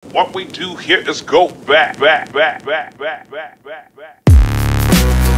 What we do here is go back, back, back, back, back, back, back, back.